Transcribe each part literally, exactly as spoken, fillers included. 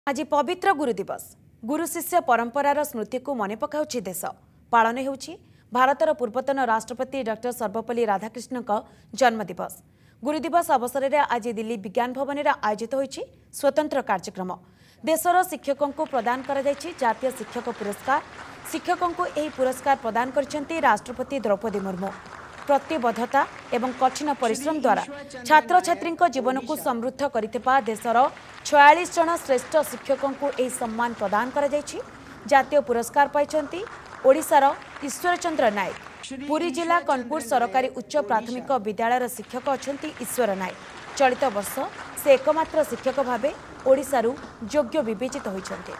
आज पवित्र गुरु दिवस गुरु शिष्य परंपरार स्मृति को मन पकाउछि देश पालन हेउछि भारतर पूर्वतन राष्ट्रपति डॉक्टर सर्वपल्ली राधाकृष्ण जन्म दिवस गुरु दिवस अवसर में आज दिल्ली विज्ञान भवन में आयोजित होइछि स्वतंत्र कार्यक्रम देशर शिक्षकों को प्रदान करा जाइछि जातीय शिक्षक पुरस्कार शिक्षकों को यह पुरस्कार प्रदान करछन्ति राष्ट्रपति द्रौपदी मुर्मू प्रतिबद्धता एवं कठिन परिश्रम द्वारा छात्र छात्री जीवन को समृद्ध करिथिबा देशर छियालीस जन श्रेष्ठ शिक्षकों को यह सम्मान प्रदान करा जाइछि जातीय पुरस्कार पाइछन्ति ओडिशार ईश्वर चंद्र नायक पुरी जिला कनपुर सरकारी उच्च प्राथमिक विद्यालय शिक्षक अछन्ति ईश्वर नायक चलित वर्ष से एकमात्र शिक्षक भावे ओडिशारू योग्य विवेचित होइछन्ति।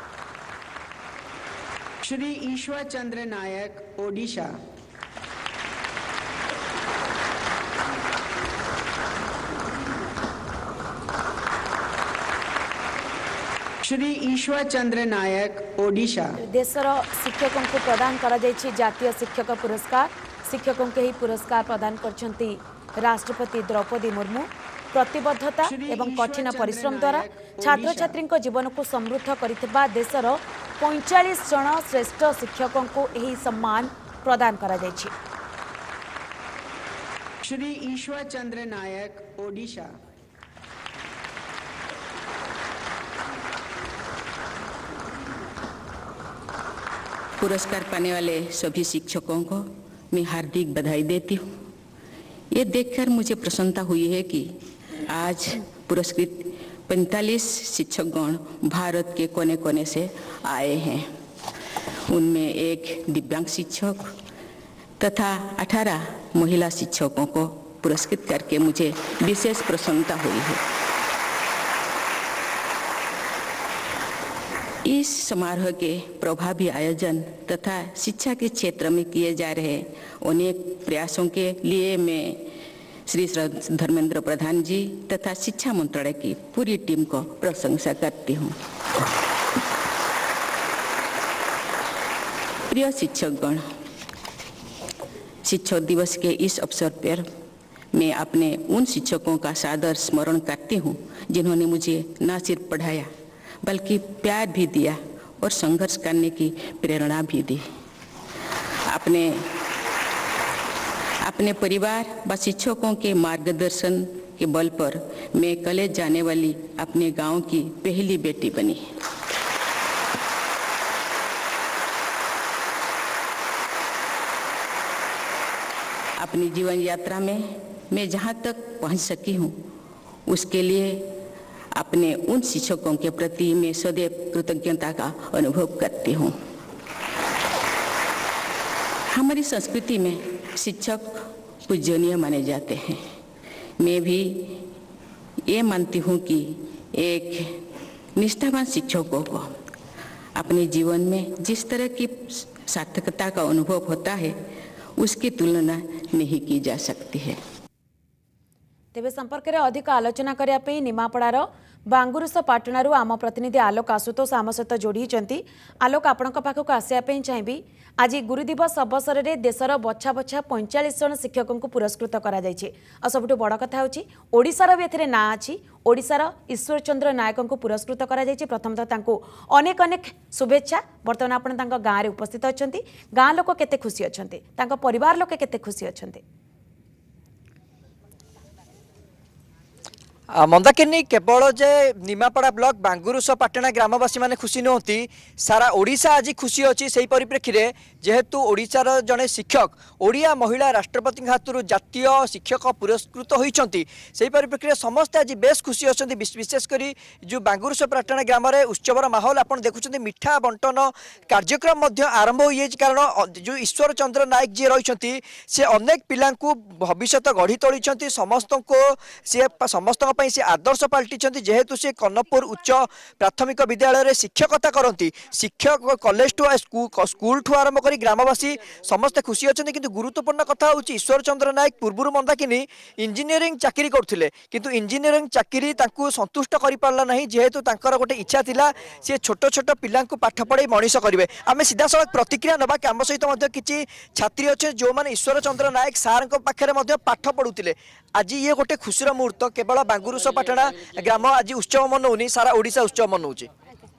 श्री ईश्वर चंद्र नायक ओडिशा। श्री ईश्वर चंद्र नायक ओडिशा। देशर शिक्षकों को प्रदान करा जाइछि जातीय शिक्षक पुरस्कार शिक्षकों के ही पुरस्कार प्रदान करछन्ति राष्ट्रपति द्रौपदी मुर्मू प्रतिबद्धता एवं कठिन परिश्रम द्वारा छात्र छात्री जीवन को समृद्ध करिथिबा देशर पैंतालीस जन श्रेष्ठ शिक्षकों को यही सम्मान प्रदान करा जाइछि। श्री ईश्वर चंद्र नायक ओडिशा। पुरस्कार पाने वाले सभी शिक्षकों को मैं हार्दिक बधाई देती हूँ। ये देखकर मुझे प्रसन्नता हुई है कि आज पुरस्कृत पैंतालीस शिक्षकगण भारत के कोने कोने से आए हैं। उनमें एक दिव्यांग शिक्षक तथा अठारह महिला शिक्षकों को पुरस्कृत करके मुझे विशेष प्रसन्नता हुई है। इस समारोह के प्रभावी आयोजन तथा शिक्षा के क्षेत्र में किए जा रहे अनेक प्रयासों के लिए मैं श्री धर्मेंद्र प्रधान जी तथा शिक्षा मंत्रालय की पूरी टीम को प्रशंसा करती हूँ। प्रिय शिक्षकगण, शिक्षक दिवस के इस अवसर पर मैं अपने उन शिक्षकों का सादर स्मरण करती हूँ जिन्होंने मुझे न सिर्फ पढ़ाया बल्कि प्यार भी दिया और संघर्ष करने की प्रेरणा भी दी। अपने अपने परिवार व शिक्षकों के मार्गदर्शन के बल पर मैं कॉलेज जाने वाली अपने गांव की पहली बेटी बनी। अपनी जीवन यात्रा में मैं जहां तक पहुंच सकी हूं उसके लिए अपने उन शिक्षकों के प्रति मैं सदैव कृतज्ञता का अनुभव करती हूँ। हमारी संस्कृति में शिक्षक पूजनीय माने जाते हैं। मैं भी ये मानती हूँ कि एक निष्ठावान शिक्षकों को अपने जीवन में जिस तरह की सार्थकता का अनुभव होता है उसकी तुलना नहीं की जा सकती है। तेबे संपर्क में अधिक आलोचना करने निमापड़ार बांगुरुस पाटणारू आम प्रतिनिधि आलोक आशुतोष आम सहित जोड़ी आलोक आपण पाखक आसवाई चाहिए। आज गुरु दिवस अवसर में देशर बछा बछा पैंतालीस जन शिक्षकों को पुरस्कृत कर सबुठ बड़ कथा ओडिशार भी एथिरे ना अच्छी ओडिशार ईश्वर चंद्र नायकों को पुरस्कृत कर प्रथमतः अनेक अनेक शुभेच्छा। बर्तमान आपण गाँव में उपस्थित अच्छा गाँ लोक केते खुशी अच्छा परिवार लोक केते खुशी अच्छा मंदाकिनी केवल जे निमापड़ा ब्लॉक बांगुरुस पाटना ग्रामवासी माने खुशी नहती सारा ओडिशा आज खुशी अच्छी से परिप्रेक्षी में जेहेतु ओडिशार जड़े शिक्षक ओडिया महिला राष्ट्रपति हाथरू जातीय शिक्षक पुरस्कृत होती से परिप्रेक्षी में समस्ते आज बेस खुशी अच्छा विशेषकर जो बांगुरुस पाटना ग्राम में उत्सवर माहौल आप देखुं मिठा बंटन कार्यक्रम आरंभ हो जाए कारण जो ईश्वर चंद्र नायक जी रही से अनेक पिला भविष्य गढ़ी तोली समस्त को सी समस्त से आदर्श पलटि जेहेतु से कन्नपुर उच्च प्राथमिक विद्यालय शिक्षकता करती शिक्षक कॉलेज ठू स्कूल ठू आरंभ कर ग्रामवासी समस्ते खुशी अच्छा किंतु गुरुत्वपूर्ण कथा हूँ ईश्वर चंद्र नायक पूर्व मंदाकिनी इंजीनियरिंग चाकरी करते किंतु इंजीनियरिंग चाकरी संतुष्ट कर पारा ना जेहेतु गोटे इच्छा थिला सी छोट छोट पिला पाठ पढ़ाई मनीष करेंगे। आम सीधा सड़क प्रतिक्रिया नवा कि आम सहित किसी छात्री अच्छे जो मैंने ईश्वर चंद्र नायक सार पाखे पाठ पढ़ुते आज ये गोटे खुशीर मुहूर्त केवल बांगुरुस पाटना ग्राम आज उत्सव मनौनी सारा ओडिशा उत्सव मनौची।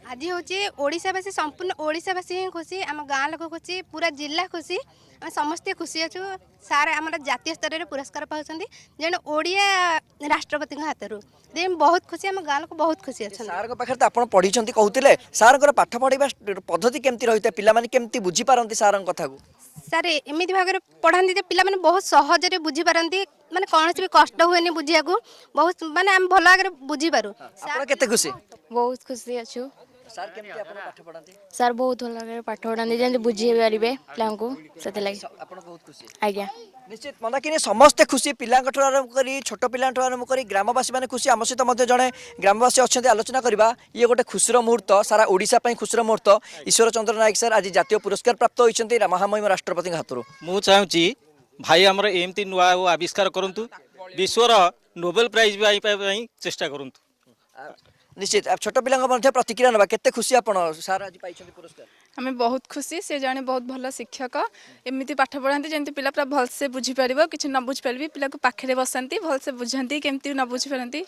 आज हूँ ओडावासी संपूर्ण ओडावासी ही खुशी आम गाँ लोक खुशी पूरा जिला खुशी आम समस्ते खुशी अच्छु सार आम जातीय स्तर में पुरस्कार पाँच जन ओडिया राष्ट्रपति हाथ रू बहुत खुशी आम गाँ लोक बहुत खुशी अच्छा सार पाखे तो आप पढ़ी कहते सार पाठ पढ़ा पद्धति केमती रही है पिला केमती बुझीपारती सार कथा को सारे एमती भाव में पढ़ाती जे पिला माने बहुत सहजरे बुझी पारती माने कौन भी कष्ट हुए बुझिया को बहुत माने आम भल आगे बुझी पारू केते खुशी बहुत खुशी अच्छु सार केमती आपण पाठ पढ़ाती सर बहुत भल लगे पाठ पढ़ाती जल्दी बुझी पारे पिला को आपण बहुत खुशी आज्ञा निश्चित मन कि समस्ते खुशी पिला आरंभ कर छोट पिला आरंभ कर ग्रामवासी मैंने खुशी आम सहित जड़े ग्रामवासी अच्छा आलोचना करवा ये गोटे खुशीर मुहूर्त सारा ओडिशा खुशीर मुहूर्त ईश्वर चंद्र नायक सर आज जातीय पुरस्कार प्राप्त होती महामहिम राष्ट्रपति हाथ मु चाहूँगी भाई आमर एमती नुआ आविष्कार करूँ विश्वर नोबेल प्राइज भी चेष्टा करूँ निश्चित छोट पिला प्रतिक्रिया ना केते खुशी आपण सार आज पाइछन्ती पुरस्कार आमे बहुत खुशी से जाने बहुत भल शिक्षक एमती पाठ पढ़ाती जमी पिला पूरा भल से बुझी पार कि न बुझी पारि पिला को पाखे बसती भल से बुझाती केमती न बुझी पारती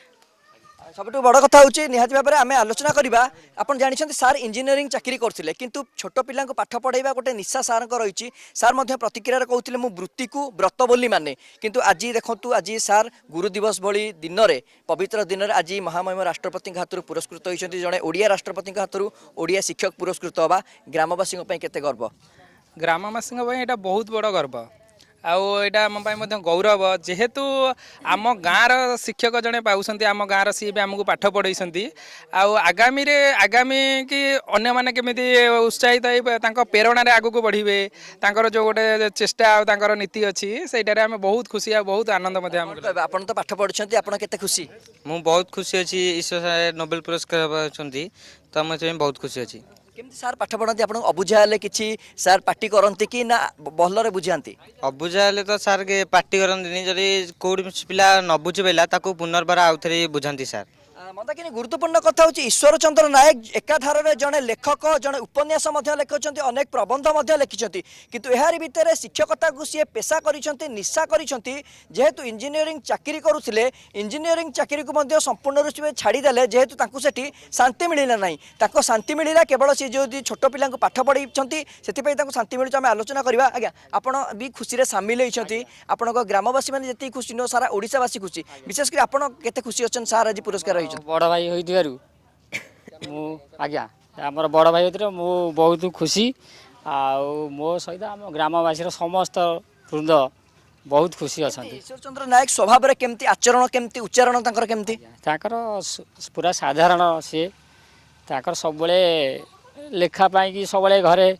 सब बड़ कथा हूँ निहाती भाव में आम आलोचना करवा आप जानते सार इंजीनियरिंग चाकरी करते किंतु छोट पिला पाठ पढ़ाइबा गोटे निशा सार रही सार प्रतिक्रिया कहते मु वृत्ति को व्रत बोली माने किंतु आज देखु आज सार गुरु दिवस भली दिन में पवित्र दिन में आज महामहिम राष्ट्रपति हाथ पुरस्कृत होती जड़े ओडिया राष्ट्रपति हाथ ओडिया शिक्षक पुरस्कृत हवा ग्रामवासी केते गर्व ग्रामवासी बहुत बड़ गर्व आईटा आम गौरव जेहेतु आम गाँव शिक्षक जड़े पाँच आम गाँव सी भी आमको पाठ पढ़ाई आगामी आगामी कि अन्य मैंने केमी उत्साहित हो प्रेरणा आग को बढ़े जो गोटे चेष्टा नीति अच्छी से आम बहुत खुशी आ बहुत आनंद आप तो पाठ पढ़ुं आप खुशी मु बहुत खुशी अच्छी ईश्वर नोबेल पुरस्कार तो मुझे बहुत खुशी अच्छी केमती सार पाठ पढ़ाती आप अबुझा कि सार पार्टी करती कि ना भलरे बुझाती अबुझा तो सार के पार्टी करती जदि कौट पिला न बुझी पाला पुनर्बार आउ थे बुझाती सार मत कि गुरुत्वपूर्ण कथा हूँ ईश्वर चंद्र नायक एकाधार जड़े लेखक जड़े उपन्यास लिखुं अनेक प्रबंध लिखिं किंतु यार भितर शिक्षकता को सी पेशा कर निशा करेतु इंजीनियरिंग चाकरी करुले इंजीनियरिंग चाकरी को संपूर्ण रूप से छाड़ीदे जेहेतु से शांति मिलला ना शांति मिलला केवल सी जो छोट पिला पाठ पढ़ाई से शांति मिलूँ आम आलोचना करवा आज्ञा आपड़ भी खुशी सामिल होती आपण ग्रामवासी मैंने जी खुशी नुह सारा ओडिशावासी खुशी विशेषकर आपड़ केते खुशी अच्छा सार आज पुरस्कार रही बड़ भाई होइथिबारु मु आज्ञा आमर बड़ भाई होइथिबारु मु बहुत खुशी आ मो सहित आम ग्रामवासी समस्त वृंद बहुत खुशी अच्छा ईश्वर चंद्र नायक स्वभाव रे केमती आचरण केमती उच्चारण तांकर केमती तांकर पूरा साधारण सी तांकर सब लेखा पाई कि सब घरे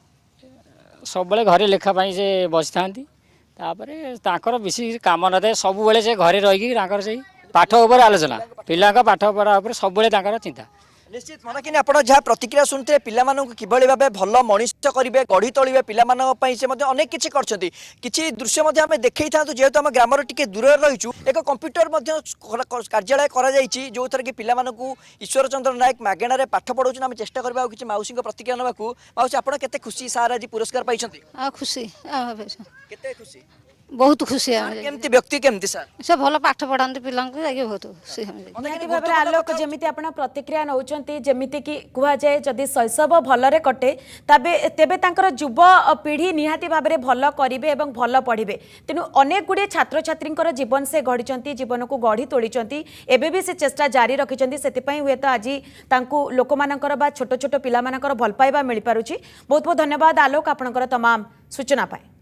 सब घरे लेखा पाई से बसी थांती तापरे तांकर विशेष काम न थाए सब बेले से घरे रही से पाठ उपर आलोचना पिला पाठ पढ़ा उपर सब चिंता निश्चित मन कि आप जहाँ प्रतिक्रिया शुणुते पिला कि भाव भल मनीष करेंगे गढ़ी तोड़े पिलानी से अनेक किसी कर दृश्य आम देखी था जेहेतु आम ग्रामर टी दूर रहीचु एक कंप्यूटर कार्यालय कर जो थर कि पिला ईश्वर चंद्र नायक मागेणार पाठ पढ़ाऊँ आम चेष्टा करवा कि मौसी प्रतिक्रिया नाक मौसी आप केते खुशी सार आज पुरस्कार पाई खुशी केते खुशी बहुत खुशी केमती व्यक्ति केमती सर से भल पाठ पढ़ाते पिला बहुत निहाती भाव आलोक जमी आप प्रतिक्रिया नौकरी जमीती कि कहुए जदि शैशव भलरे कटे तबे तेबे तांकर युव पीढ़ी निहाती भाव में भल करेंगे और भल पढ़े तेणु अनेक गुड़े छात्र छात्री जीवन से गढ़ी जीवन को गढ़ी तोड़ी एबे भी से चेष्टा जारी रखिंट से हुए तो आज लोक मानकर बा छोट छोट पिला भल पाइबा मिल पारुछि। बहुत बहुत धन्यवाद आलोक आपनकर तमाम सूचना पाए।